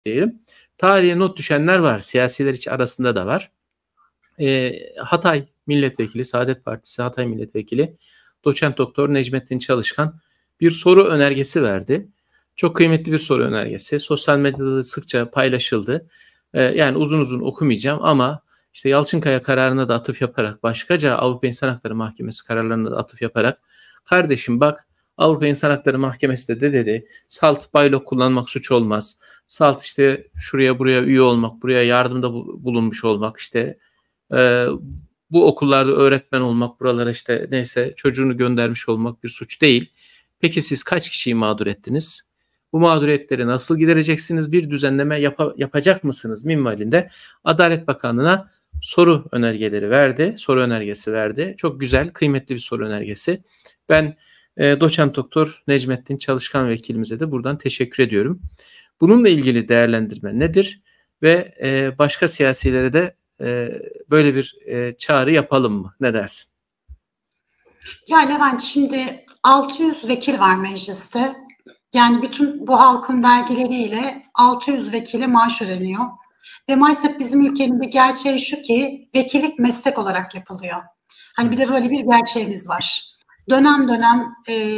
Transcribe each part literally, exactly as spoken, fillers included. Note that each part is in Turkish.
diyelim. Tarihe not düşenler var. Siyasiler iç arasında da var. E, Hatay Milletvekili, Saadet Partisi Hatay Milletvekili Doçent Doktor Necmettin Çalışkan bir soru önergesi verdi. Çok kıymetli bir soru önergesi. Sosyal medyada sıkça paylaşıldı. E, yani uzun uzun okumayacağım ama işte Yalçınkaya kararına da atıf yaparak, başkaca Avrupa İnsan Hakları Mahkemesi kararlarına da atıf yaparak, kardeşim bak Avrupa İnsan Hakları Mahkemesi de, de dedi, salt baylok kullanmak suç olmaz. Salt işte şuraya buraya üye olmak, buraya yardımda bulunmuş olmak, işte e, bu okullarda öğretmen olmak, buralara işte neyse çocuğunu göndermiş olmak bir suç değil. Peki siz kaç kişiyi mağdur ettiniz? Bu mağduriyetleri nasıl gidereceksiniz? Bir düzenleme yap- yapacak mısınız minvalinde Adalet Bakanlığı'na soru önergeleri verdi. Soru önergesi verdi. Çok güzel, kıymetli bir soru önergesi. Ben e, Doçent Doktor Necmettin Çalışkan vekilimize de buradan teşekkür ediyorum. Bununla ilgili değerlendirme nedir? Ve e, başka siyasilere de e, böyle bir e, çağrı yapalım mı? Ne dersin? Ya Levent, şimdi altı yüz vekil var mecliste. Yani bütün bu halkın vergileriyle altı yüz vekile maaş ödeniyor. Ve maalesef bizim ülkenin bir gerçeği şu ki vekillik meslek olarak yapılıyor. Hani bir de böyle bir gerçeğimiz var. Dönem dönem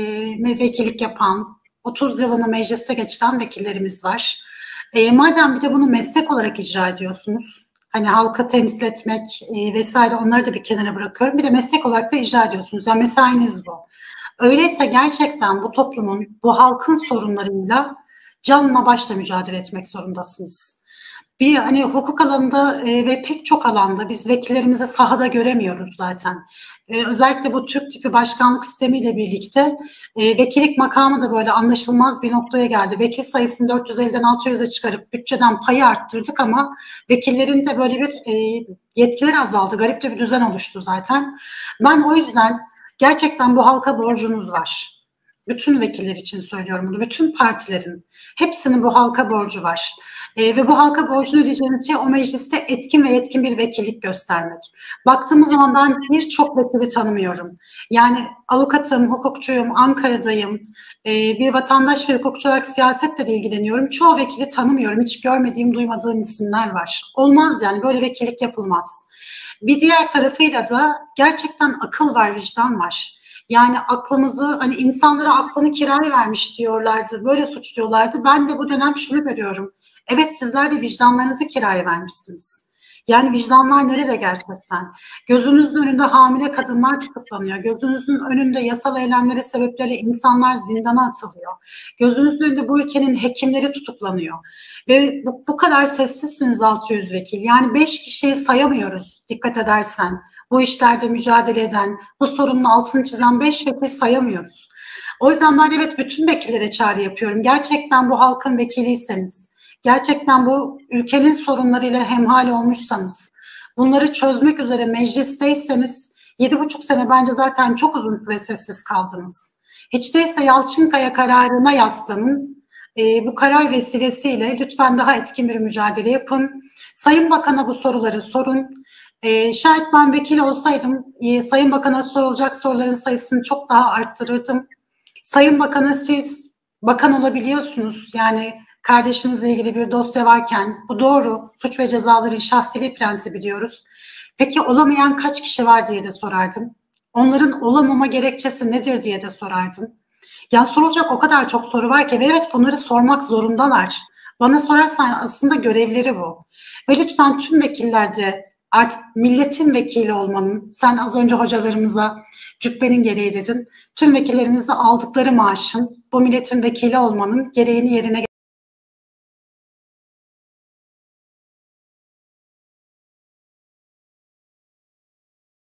e, vekillik yapan, otuz yılını mecliste geçiren vekillerimiz var. E, madem bir de bunu meslek olarak icra ediyorsunuz, hani halka temsil etmek e, vesaire, onları da bir kenara bırakıyorum. Bir de meslek olarak da icra ediyorsunuz. Yani mesainiz bu. Öyleyse gerçekten bu toplumun, bu halkın sorunlarıyla canla başla mücadele etmek zorundasınız. Bir hani hukuk alanında e, ve pek çok alanda biz vekillerimizi sahada göremiyoruz zaten. E, özellikle bu Türk tipi başkanlık sistemiyle birlikte e, vekillik makamı da böyle anlaşılmaz bir noktaya geldi. Vekil sayısını dört yüz elliden altı yüze çıkarıp bütçeden payı arttırdık ama vekillerin de böyle bir e, yetkileri azaldı. Garip de bir düzen oluştu zaten. Ben o yüzden gerçekten bu halka borcunuz var. Bütün vekiller için söylüyorum bunu. Bütün partilerin, hepsinin bu halka borcu var. E, ve bu halka borcunu ödeyeceğiniz şey o mecliste etkin ve yetkin bir vekillik göstermek. Baktığımız zaman ben birçok vekili tanımıyorum. Yani avukatım, hukukçuyum, Ankara'dayım. E, bir vatandaş ve hukukçu olarak siyasetle de ilgileniyorum. Çoğu vekili tanımıyorum. Hiç görmediğim, duymadığım isimler var. Olmaz yani, böyle vekillik yapılmaz. Bir diğer tarafıyla da gerçekten akıl var, vicdan var. Yani aklımızı, hani insanlara aklını kiraya vermiş diyorlardı, böyle suçluyorlardı. Ben de bu dönem şunu görüyorum. Evet, sizler de vicdanlarınızı kiraya vermişsiniz. Yani vicdanlar nerede gerçekten? Gözünüzün önünde hamile kadınlar tutuklanıyor. Gözünüzün önünde yasal eylemleri sebepleriyle insanlar zindana atılıyor. Gözünüzün önünde bu ülkenin hekimleri tutuklanıyor. Ve bu, bu kadar sessizsiniz altı yüz vekil. Yani beş kişiyi sayamıyoruz dikkat edersen. Bu işlerde mücadele eden, bu sorunun altını çizen beş vekil sayamıyoruz. O yüzden ben evet bütün vekillere çağrı yapıyorum. Gerçekten bu halkın vekiliyseniz, gerçekten bu ülkenin sorunlarıyla hemhal olmuşsanız, bunları çözmek üzere meclisteyseniz, yedi buçuk sene bence zaten çok uzun süre sessiz kaldınız. Hiç değilse Yalçınkaya kararına yaslanın. E, bu karar vesilesiyle lütfen daha etkin bir mücadele yapın. Sayın Bakan'a bu soruları sorun. E, şayet ben vekil olsaydım e, Sayın Bakan'a sorulacak soruların sayısını çok daha arttırırdım. Sayın Bakan'a siz bakan olabiliyorsunuz. Yani kardeşinizle ilgili bir dosya varken bu doğru. Suç ve cezaların şahsiliği prensibi diyoruz. Peki olamayan kaç kişi var diye de sorardım. Onların olamama gerekçesi nedir diye de sorardım. Ya sorulacak o kadar çok soru var ki ve evet, bunları sormak zorundalar. Bana sorarsan aslında görevleri bu. Ve lütfen tüm vekillerde artık milletin vekili olmanın, sen az önce hocalarımıza cübbenin gereği dedin, tüm vekillerimizi aldıkları maaşın bu milletin vekili olmanın gereğini yerine